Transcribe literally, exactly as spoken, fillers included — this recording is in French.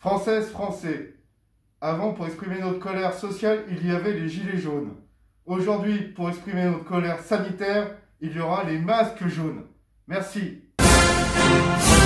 Françaises, Français, avant, pour exprimer notre colère sociale, il y avait les gilets jaunes. Aujourd'hui, pour exprimer notre colère sanitaire, il y aura les masques jaunes. Merci.